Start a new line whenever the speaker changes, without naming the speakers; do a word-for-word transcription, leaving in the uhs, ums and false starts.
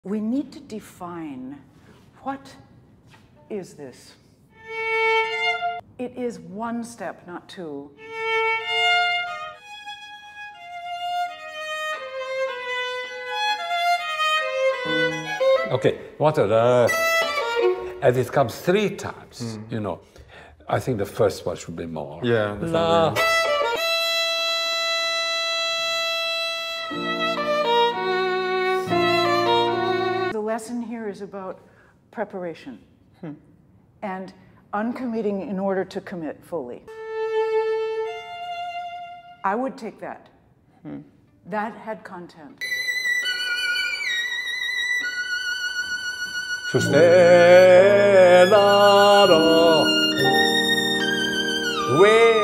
We need to define what is this. It is one step, not two.
Okay, what are the... As it comes three times, mm. you know, I think the first one should be more.
Yeah.
La.
The lesson here is about preparation hmm. and uncommitting in order to commit fully. I would take that. Hmm. That had content.
Sostenere, we